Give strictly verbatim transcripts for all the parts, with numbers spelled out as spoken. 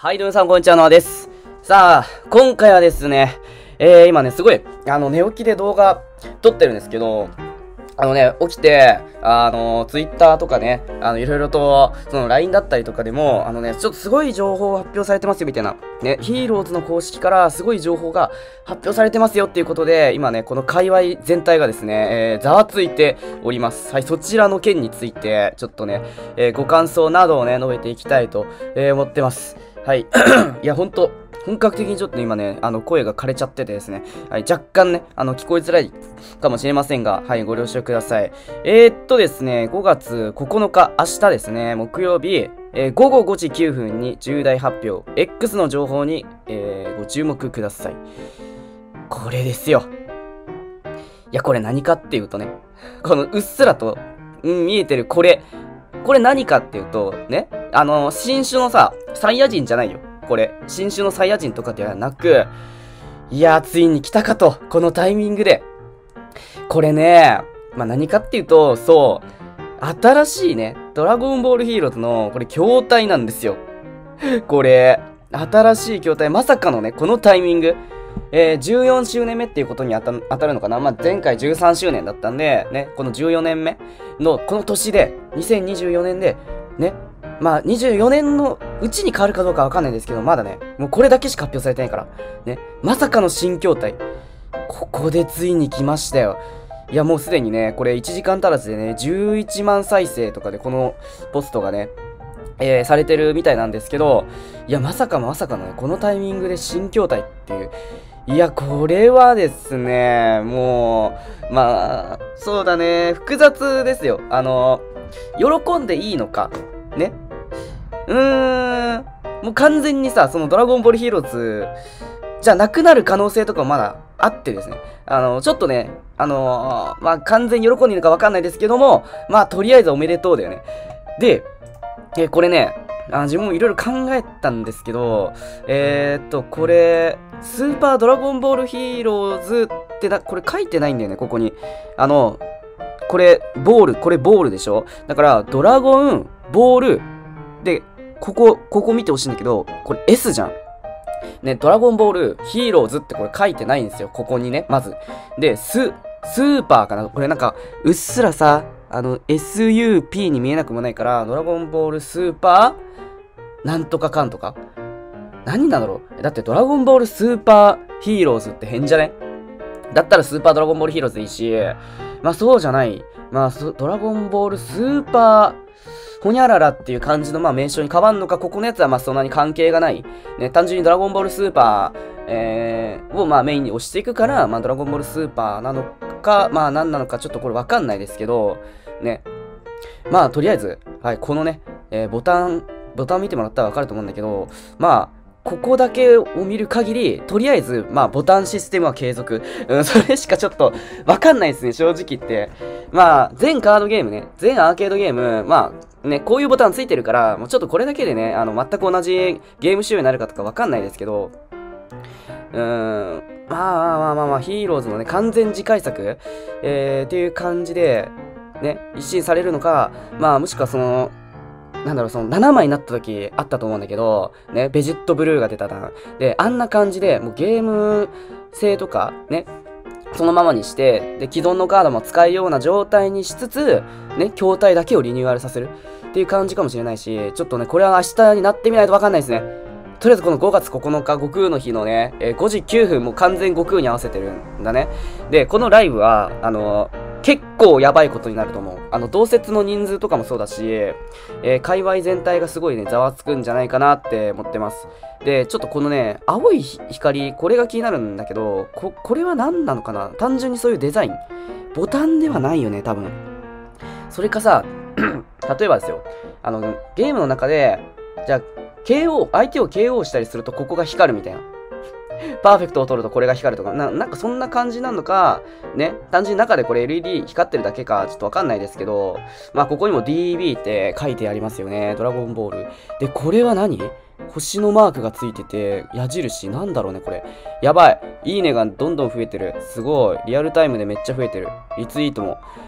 はい、どうもさん、こんにちは、のあです。さあ、今回はですね、えー、今ね、すごい、あの、寝起きで動画撮ってるんですけど、あのね、起きて、あの、ツイッターとかね、あの、いろいろと、その ライン だったりとかでも、あのね、ちょっとすごい情報発表されてますよ、みたいな。ね、ヒーローズの公式からすごい情報が発表されてますよっていうことで、今ね、この界隈全体がですね、えー、ざわついております。はい、そちらの件について、ちょっとね、えー、ご感想などをね、述べていきたいと、えー、思ってます。はい。いや、ほんと、本格的にちょっと今ね、あの、声が枯れちゃっててですね、はい、若干ね、あの、聞こえづらいかもしれませんが、はい、ご了承ください。えー、っとですね、ごがつここのか、明日ですね、木曜日、えー、ごごごじきゅうふんに重大発表、X の情報に、えー、ご注目ください。これですよ。いや、これ何かっていうとね、このうっすらと、うん、見えてるこれ、これ何かっていうと、ね、あの、新種のさ、サイヤ人じゃないよ。これ、新種のサイヤ人とかではなく、いやー、ついに来たかと、このタイミングで。これね、まあ、何かっていうと、そう、新しいね、ドラゴンボールヒーローズの、これ、筐体なんですよ。これ、新しい筐体、まさかのね、このタイミング、えー、じゅうよんしゅうねんめっていうことに当た、当たるのかな。まあ、前回じゅうさんしゅうねんだったんで、ね、このじゅうよねんめの、この年で、にせんにじゅうよねんで、ね、まあ、にじゅうよねんのうちに変わるかどうかわかんないんですけど、まだね、もうこれだけしか発表されてないから。ね、まさかの新筐体。ここでついに来ましたよ。いや、もうすでにね、これいちじかん足らずでね、じゅういちまんさいせいとかでこのポストがね、えー、されてるみたいなんですけど、いや、まさかまさかのね、このタイミングで新筐体っていう。いや、これはですね、もう、まあ、そうだね、複雑ですよ。あの、喜んでいいのか、ね。うーん、もう完全にさ、そのドラゴンボールヒーローズじゃなくなる可能性とかもまだあってですね。あの、ちょっとね、あのー、まあ、完全に喜んでいいのかわかんないですけども、まあ、とりあえずおめでとうだよね。で、え、これね、あ自分もいろいろ考えたんですけど、えー、っと、これ、スーパードラゴンボールヒーローズってな、これ書いてないんだよね、ここに。あの、これ、ボール、これボールでしょ？だから、ドラゴン、ボール、で、ここ、ここ見てほしいんだけど、これ エス じゃん。ね、ドラゴンボール、ヒーローズってこれ書いてないんですよ、ここにね、まず。で、ス、スーパーかな？これなんか、うっすらさ、あの、エスユーピー に見えなくもないから、ドラゴンボールスーパー、なんとかかんとか。何なんだろう？だってドラゴンボールスーパーヒーローズって変じゃね？だったらスーパードラゴンボールヒーローズでいいし、まあそうじゃない。まあ、ドラゴンボールスーパー、ほにゃららっていう感じのまあ名称に変わんのか、ここのやつはまあそんなに関係がない。ね、単純にドラゴンボールスーパー、えー、をまあメインに押していくから、まあドラゴンボールスーパーなのか、まあ何なのかちょっとこれわかんないですけど、ね。まあとりあえず、はい、このね、えー、ボタン、ボタン見てもらったらわかると思うんだけど、まあ、ここだけを見る限り、とりあえず、まあ、ボタンシステムは継続。うん、それしかちょっと、わかんないですね、正直言って。まあ、全カードゲームね、全アーケードゲーム、まあ、ね、こういうボタンついてるから、もうちょっとこれだけでね、あの、全く同じゲーム仕様になるかとかわかんないですけど、うーん、まあまあまあまあ、ヒーローズのね、完全次回作、えー、っていう感じで、ね、一新されるのか、まあ、もしくはその、なんだろう、そのななまいになった時あったと思うんだけど、ね、ベジットブルーが出たな。で、あんな感じで、もうゲーム性とか、ね、そのままにして、で、既存のカードも使えるような状態にしつつ、ね、筐体だけをリニューアルさせるっていう感じかもしれないし、ちょっとね、これは明日になってみないとわかんないですね。とりあえずこのごがつここのか、悟空の日のね、えー、ごじきゅうふんも完全悟空に合わせてるんだね。で、このライブは、あのー、結構やばいことになると思う。あの、同説の人数とかもそうだし、えー、界隈全体がすごいね、ざわつくんじゃないかなって思ってます。で、ちょっとこのね、青い光、これが気になるんだけど、こ、これは何なのかな？単純にそういうデザイン。ボタンではないよね、多分。それかさ、例えばですよ、あの、ゲームの中で、じゃあ、ケーオー、相手を ケーオー したりするとここが光るみたいな。パーフェクトを取るとこれが光るとか、な、なんかそんな感じなのか、ね、単純に中でこれ エルイーディー 光ってるだけか、ちょっとわかんないですけど、まあここにも ディービー って書いてありますよね。ドラゴンボール。で、これは何？星のマークがついてて、矢印、なんだろうね、これ。やばい。いいねがどんどん増えてる。すごい。リアルタイムでめっちゃ増えてる。リツイートも。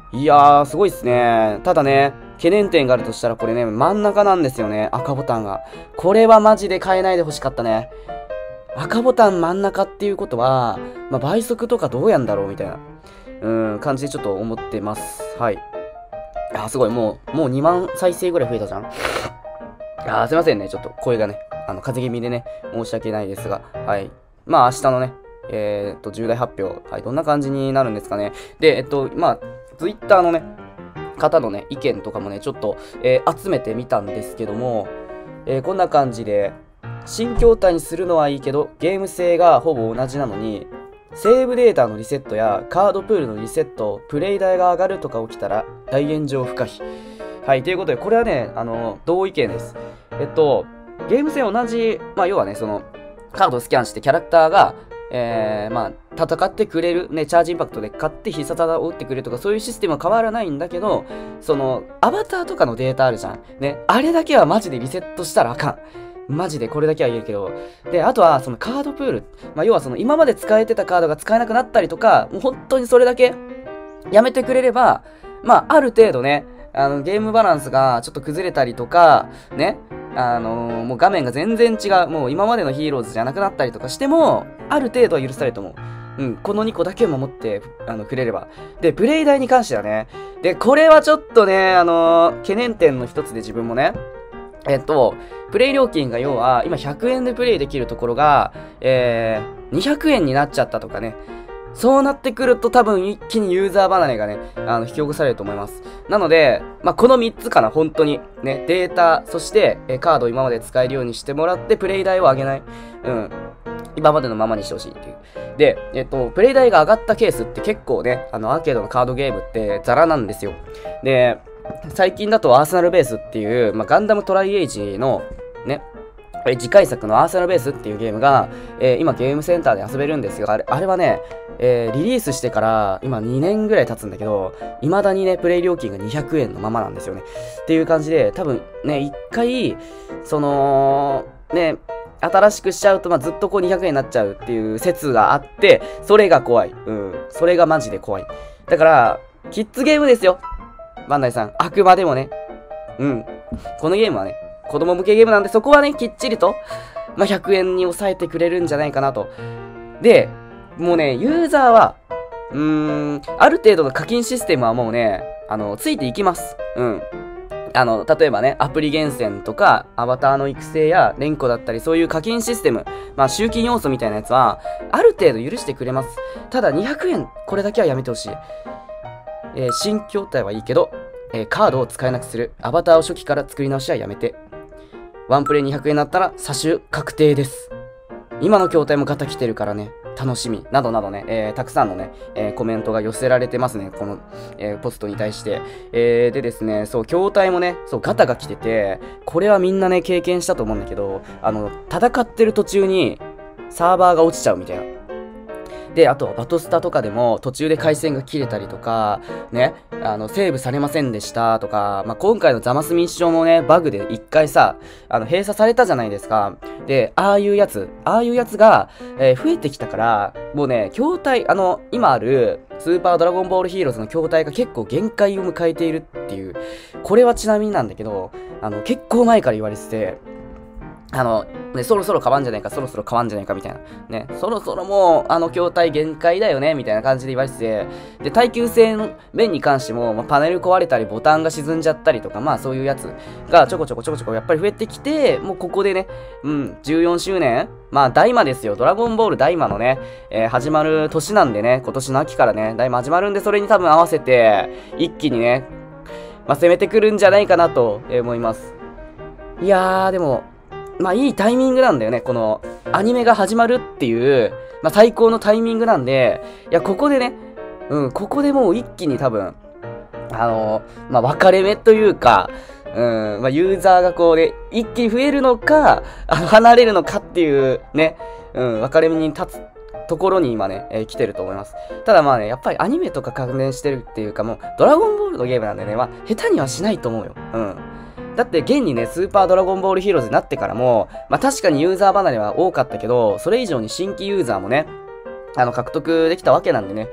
いやー、すごいっすね。ただね、懸念点があるとしたらこれね、真ん中なんですよね、赤ボタンが。これはマジで変えないでほしかったね。赤ボタン真ん中っていうことは、まあ、倍速とかどうやんだろうみたいな、うーん、感じでちょっと思ってます。はい。あ、すごい、もう、もうにまん再生ぐらい増えたじゃん。あー、すいませんね、ちょっと声がね、あの、風邪気味でね、申し訳ないですが、はい。まあ、明日のね、えー、っと、重大発表、はい、どんな感じになるんですかね。で、えっと、まあ、ツイッターのね、方のね、意見とかもね、ちょっと、えー、集めてみたんですけども、えー、こんな感じで、新筐体にするのはいいけど、ゲーム性がほぼ同じなのに、セーブデータのリセットやカードプールのリセット、プレイ代が上がるとか起きたら大炎上不可避。はい、ということで、これはね、あの、同意見です。えっと、ゲーム性同じ、まあ、要はね、その、カードをスキャンしてキャラクターが、えー、まあ、戦ってくれる、ね、チャージインパクトで買って必殺技を打ってくれるとか、そういうシステムは変わらないんだけど、その、アバターとかのデータあるじゃん。ね、あれだけはマジでリセットしたらあかん。マジでこれだけは言えるけど。で、あとは、そのカードプール。まあ、要はその、今まで使えてたカードが使えなくなったりとか、もう本当にそれだけ、やめてくれれば、まあ、ある程度ね、あの、ゲームバランスがちょっと崩れたりとか、ね、あのー、もう画面が全然違う、もう今までのヒーローズじゃなくなったりとかしても、ある程度は許されると思う。うん、このにこだけを守って、あの、くれれば。で、プレイ代に関してはね、で、これはちょっとね、あのー、懸念点の一つで自分もね、えっと、プレイ料金が要は、今ひゃくえんでプレイできるところが、えー、にひゃくえんになっちゃったとかね。そうなってくると多分一気にユーザー離れがね、あの、引き起こされると思います。なので、まあ、このみっつかな、本当に。ね、データ、そして、えカードを今まで使えるようにしてもらって、プレイ代を上げない。うん。今までのままにしてほしいっていう。で、えっと、プレイ代が上がったケースって結構ね、あの、アーケードのカードゲームってザラなんですよ。で、最近だとアーセナルベースっていう、まあ、ガンダムトライエイジの、ね、次回作のアーセナルベースっていうゲームが、えー、今ゲームセンターで遊べるんですが、あれ、あれはね、えー、リリースしてから今にねんぐらい経つんだけど、未だにね、プレイ料金がにひゃくえんのままなんですよね。っていう感じで、多分ね、一回、その、ね、新しくしちゃうと、まあ、ずっとこうにひゃくえんになっちゃうっていう説があって、それが怖い。うん。それがマジで怖い。だから、キッズゲームですよ。バンダイさん。あくまでもね。うん。このゲームはね、子供向けゲームなんで、そこはね、きっちりと、まあ、ひゃくえんに抑えてくれるんじゃないかなと。で、もうね、ユーザーは、うーん、ある程度の課金システムはもうね、あの、ついていきます。うん。あの、例えばね、アプリ厳選とか、アバターの育成や連呼だったり、そういう課金システム、まあ、集金要素みたいなやつは、ある程度許してくれます。ただ、にひゃくえん、これだけはやめてほしい。えー、新筐体はいいけど、えー、カードを使えなくする。アバターを初期から作り直しはやめて。ワンプレイにひゃくえんになったら、詐取確定です。今の筐体もガタ来てるからね。楽しみ。などなどね、えー、たくさんのね、えー、コメントが寄せられてますね。この、えー、ポストに対して。えー、でですね、そう、筐体もね、そう、ガタが来てて、これはみんなね、経験したと思うんだけど、あの、戦ってる途中に、サーバーが落ちちゃうみたいな。で、あとはバトスタとかでも途中で回線が切れたりとか、ね、あの、セーブされませんでしたとか、まあ、今回のザマスミッションもね、バグで一回さ、あの、閉鎖されたじゃないですか。で、ああいうやつ、ああいうやつが、えー、増えてきたから、もうね、筐体、あの、今ある、スーパードラゴンボールヒーローズの筐体が結構限界を迎えているっていう、これはちなみになんだけど、あの、結構前から言われてて、あの、ね、そろそろ変わんじゃないか、そろそろ変わんじゃないか、みたいな。ね、そろそろもう、あの、筐体限界だよね、みたいな感じで言われてて、で、耐久性の面に関しても、まあ、パネル壊れたり、ボタンが沈んじゃったりとか、まあ、そういうやつがちょこちょこちょこちょこやっぱり増えてきて、もうここでね、うん、じゅうよんしゅうねんまあ、大魔ですよ。ドラゴンボール大魔のね、えー、始まる年なんでね、今年の秋からね、大魔始まるんで、それに多分合わせて、一気にね、まあ、攻めてくるんじゃないかなと思います。いやー、でも、まあいいタイミングなんだよね。このアニメが始まるっていう、まあ最高のタイミングなんで、いや、ここでね、うん、ここでもう一気に多分、あのー、まあ分かれ目というか、うん、まあユーザーがこうね、一気に増えるのか、あの、離れるのかっていうね、うん、分かれ目に立つところに今ね、えー、来てると思います。ただまあね、やっぱりアニメとか関連してるっていうかもう、ドラゴンボールのゲームなんでね、まあ下手にはしないと思うよ。うん。だって現にね、スーパードラゴンボールヒーローズになってからも、まあ確かにユーザー離れは多かったけど、それ以上に新規ユーザーもね、あの、獲得できたわけなんでね、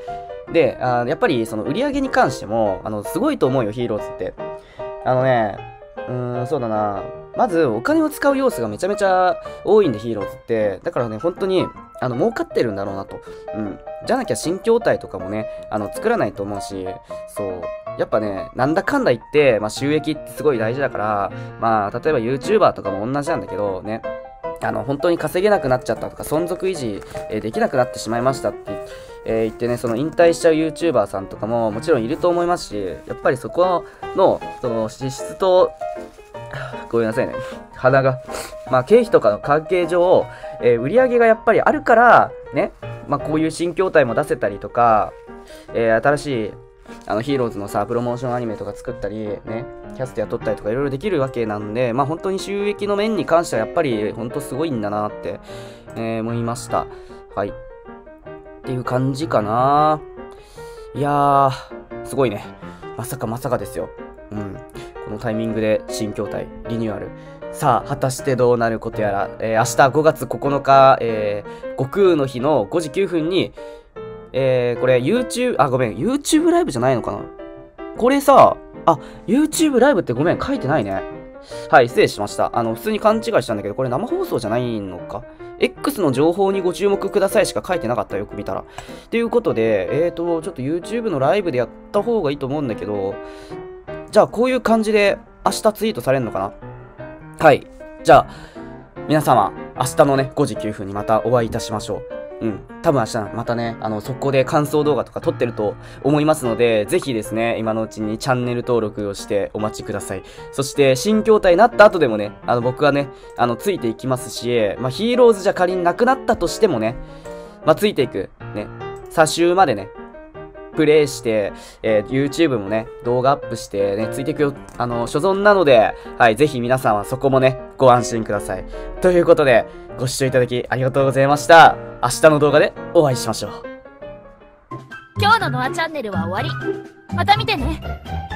で、あやっぱりその売り上げに関しても、あの、すごいと思うよ、ヒーローズって。あのね、うーん、そうだな。まず、お金を使う要素がめちゃめちゃ多いんで、ヒーローズって。だからね、本当に、あの、儲かってるんだろうなと。うん。じゃなきゃ新筐体とかもね、あの、作らないと思うし、そう。やっぱね、なんだかんだ言って、まあ、収益ってすごい大事だから、まあ、例えば YouTuber とかも同じなんだけど、ね。あの、本当に稼げなくなっちゃったとか、存続維持、えー、できなくなってしまいましたって、えー、言ってね、その引退しちゃう YouTuber さんとかももちろんいると思いますし、やっぱりそこの、その支出と、ごめんなさいね。鼻が。まあ、経費とかの関係上、えー、売り上げがやっぱりあるから、ね、まあ、こういう新筐体も出せたりとか、えー、新しい、あの、ヒーローズのさ、プロモーションアニメとか作ったり、ね、キャスト雇ったりとかいろいろできるわけなんで、まあ、本当に収益の面に関してはやっぱり、本当すごいんだなって、えー、思いました。はい。っていう感じかな。いやー、すごいね。まさかまさかですよ。うん。このタイミングで新筐体リニューアル。さあ、果たしてどうなることやら、えー、明日ごがつここのか、えー、悟空の日のごじきゅうふんに、えー、これ YouTube、あ、ごめん、YouTube ライブじゃないのかなこれさ、あ、YouTube ライブってごめん、書いてないね。はい、失礼しました。あの、普通に勘違いしたんだけど、これ生放送じゃないのか ?X の情報にご注目くださいしか書いてなかった、よく見たら。ということで、えーと、ちょっと YouTube のライブでやった方がいいと思うんだけど、じゃあこういう感じで明日ツイートされるのかな？はい。じゃあ、皆様、明日のね、ごじきゅうふんにまたお会いいたしましょう。うん。多分明日、またね、あの、速攻で感想動画とか撮ってると思いますので、ぜひですね、今のうちにチャンネル登録をしてお待ちください。そして、新筐体になった後でもね、あの、僕はね、あの、ついていきますし、まあ、ヒーローズじゃ仮になくなったとしてもね、まあ、ついていく。ね。差しまでね、プレイして、えー、YouTube もね、動画アップしてね、ついていくよ、あの、所存なので、はい、ぜひ皆さんはそこもね、ご安心ください。ということで、ご視聴いただきありがとうございました。明日の動画でお会いしましょう。 今日のノアチャンネルは終わり。また見てね。